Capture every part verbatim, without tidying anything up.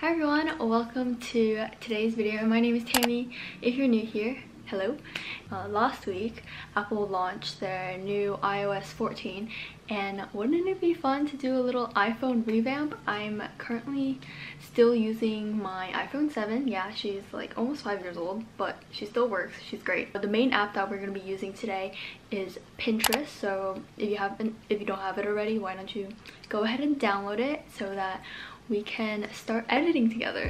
Hi everyone, welcome to today's video. My name is Tammy. If you're new here, hello. Uh, last week, Apple launched their new i O S fourteen, and wouldn't it be fun to do a little iPhone revamp? I'm currently still using my iPhone seven. Yeah, she's like almost five years old, but she still works. She's great. But the main app that we're going to be using today is Pinterest. So if you haven't, if you don't have it already, why don't you go ahead and download it so that we can start editing together.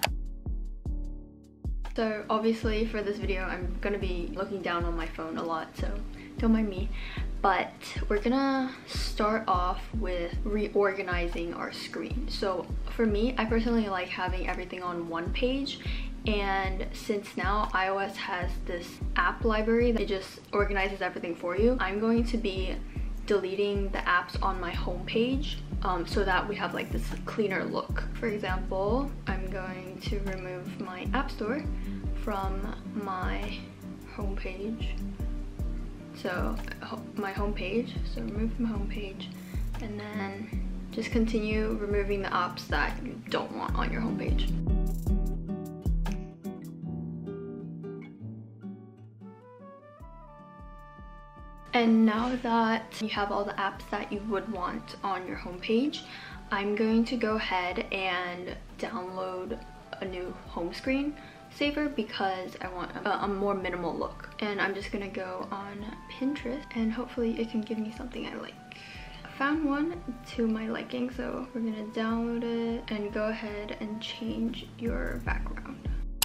So obviously for this video I'm gonna be looking down on my phone a lot, so don't mind me. But we're gonna start off with reorganizing our screen. So for me, I personally like having everything on one page, and since now iOS has this app library that just organizes everything for you, I'm going to be deleting the apps on my home page um, so that we have like this cleaner look. For example, I'm going to remove my app store from my home page. So my home page, so remove my home page, and then just continue removing the apps that you don't want on your home page. And now that you have all the apps that you would want on your homepage, I'm going to go ahead and download a new home screen saver because I want a, a more minimal look. And I'm just gonna go on Pinterest and hopefully it can give me something I like. I found one to my liking, so we're gonna download it and go ahead and change your background.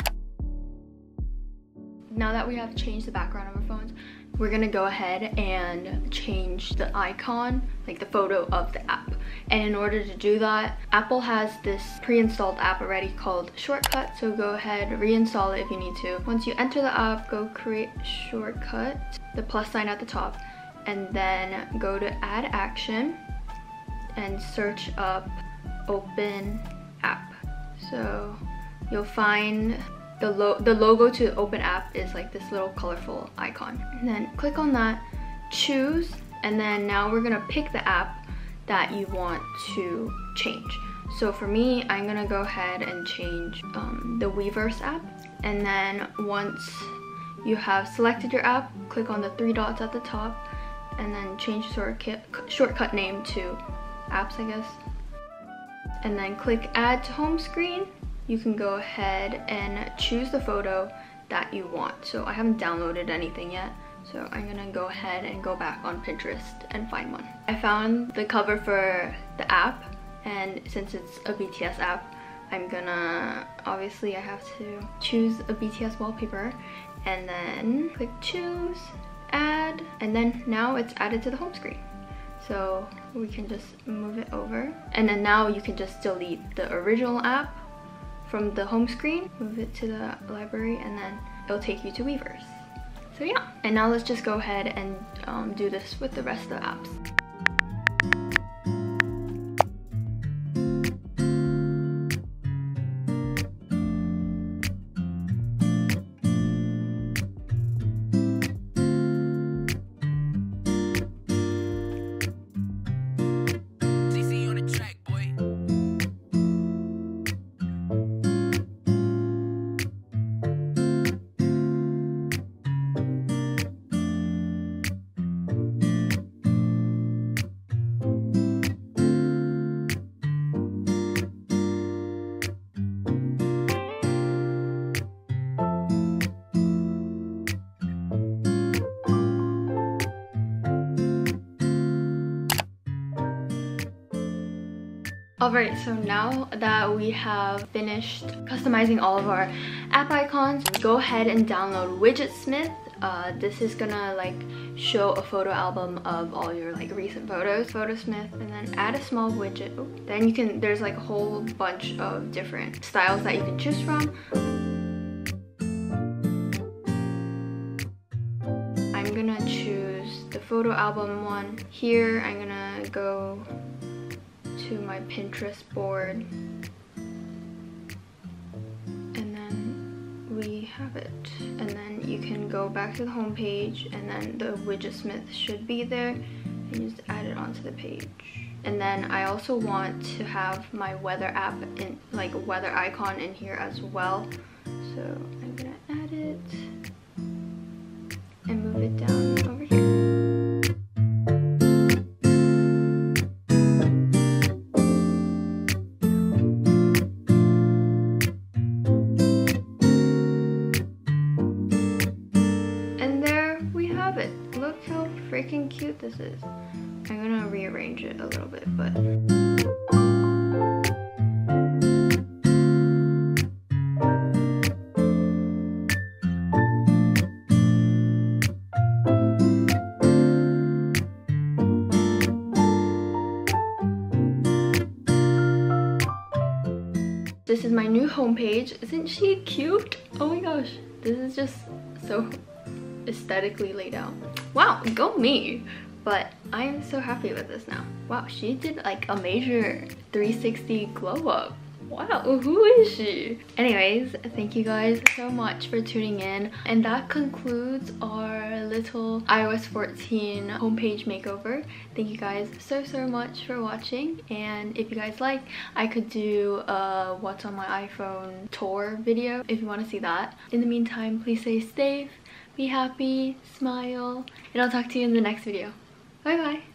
Now that we have changed the background of our phones, we're gonna go ahead and change the icon, like the photo of the app. And in order to do that, Apple has this pre-installed app already called Shortcut, so go ahead, reinstall it if you need to. Once you enter the app, go create Shortcut, the plus sign at the top, and then go to Add Action and search up Open App. So you'll find The, lo the logo to open app is like this little colorful icon, and then click on that, choose, and then now we're gonna pick the app that you want to change. So for me, I'm gonna go ahead and change um, the Weverse app, and then once you have selected your app, click on the three dots at the top and then change shortcut, shortcut name to apps, I guess, and then click add to home screen. You can go ahead and choose the photo that you want. So I haven't downloaded anything yet, so I'm gonna go ahead and go back on Pinterest and find one. I found the cover for the app, and since it's a B T S app, I'm gonna, obviously I have to choose a B T S wallpaper, and then click choose, add, and then now it's added to the home screen. So we can just move it over, and then now you can just delete the original app from the home screen, move it to the library, and then it'll take you to Weverse. So yeah, and now let's just go ahead and um, do this with the rest of the apps. Alright, so now that we have finished customizing all of our app icons, go ahead and download Widgetsmith. Uh, this is gonna like show a photo album of all your like recent photos, Photosmith, and then add a small widget. Oh, then you can, there's like a whole bunch of different styles that you can choose from. I'm gonna choose the photo album one. Here, I'm gonna go to my Pinterest board, and then we have it. And then you can go back to the home page, and then the Widgetsmith should be there, and just add it onto the page. And then I also want to have my weather app in, like a weather icon in here as well. So I'm gonna add it and move it down over here. And there we have it. Look how freaking cute this is. I'm gonna rearrange it a little bit, but this is my new homepage. Isn't she cute? Oh my gosh, this is just so aesthetically laid out. Wow, go me! But I am so happy with this now. Wow, she did like a major three sixty glow up. Wow, who is she? Anyways, thank you guys so much for tuning in. And that concludes our little i O S fourteen homepage makeover. Thank you guys so, so much for watching. And if you guys like, I could do a what's on my iPhone tour video if you want to see that. In the meantime, please stay safe, be happy, smile, and I'll talk to you in the next video. Bye bye.